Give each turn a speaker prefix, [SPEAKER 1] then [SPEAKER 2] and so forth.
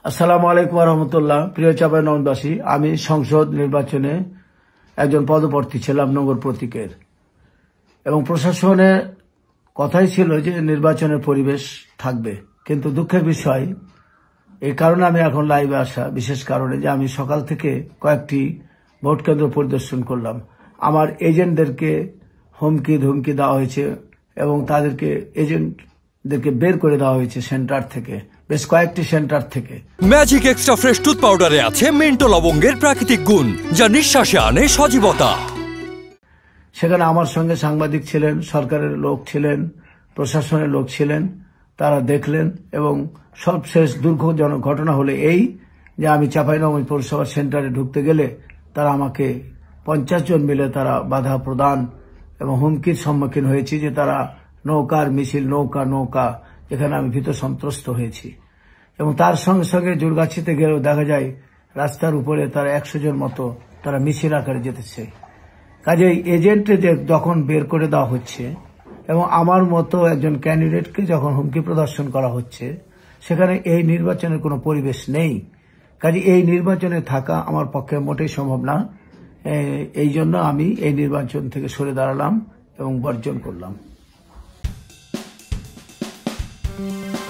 [SPEAKER 1] আসসালামু আলাইকুম রহমতুল্লাহ। প্রিয় চাঁপাইনবাবগঞ্জবাসী, আমি সংসদ নির্বাচনে একজন পদপ্রার্থী ছিলাম নগর প্রতীকের, এবং প্রশাসনের কথাই ছিল যে নির্বাচনের পরিবেশ থাকবে। কিন্তু দুঃখের বিষয়, এই কারণে আমি এখন লাইভে আসা, বিশেষ কারণে যে আমি সকাল থেকে কয়েকটি ভোট কেন্দ্র পরিদর্শন করলাম। আমার এজেন্টদেরকে হুমকি ধমকি দেওয়া হয়েছে এবং তাদেরকে এজেন্টদেরকে বের করে দেওয়া হয়েছে সেন্টার থেকে, বেশ কয়েকটি সেন্টার থেকে।
[SPEAKER 2] ম্যাজিক এক্সট্রা ফ্রেশ টুথ পাউডারে আছে মেন্টো লবঙ্গের প্রাকৃতিক গুণ, যা নিঃশ্বাসে আনে সজীবতা।
[SPEAKER 1] সেখানে আমার সঙ্গে সাংবাদিক ছিলেন, সরকারের লোক ছিলেন, প্রশাসনের লোক ছিলেন। তারা দেখলেন এবং সবশেষ দুর্ঘটনাজনক ঘটনা হলো এই যে আমি চাঁপাইনবাবগঞ্জ পৌরসভার সেন্টারে ঢুকতে গেলে তারা আমাকে 50 জন মিলে তারা বাধা প্রদান এবং হুমকির সম্মুখীন হয়েছি যে তারা নৌকার মিছিল, নৌকা, এখানে আমি ভীত সন্ত্রস্ত হয়েছি। এবং তার সঙ্গে সঙ্গে জুরগাছিতে গেলেও দেখা যায় রাস্তার উপরে তারা 100 জন মতো তারা মিছিল আকারে যেতেছে। কাজেই এজেন্টদের যখন বের করে দেওয়া হচ্ছে এবং আমার মতো একজন ক্যান্ডিডেটকে যখন হুমকি প্রদর্শন করা হচ্ছে, সেখানে এই নির্বাচনের কোনো পরিবেশ নেই। কাজে এই নির্বাচনে থাকা আমার পক্ষে মোটেই সম্ভব না। এই জন্য আমি এই নির্বাচন থেকে সরে দাঁড়ালাম এবং বর্জন করলাম।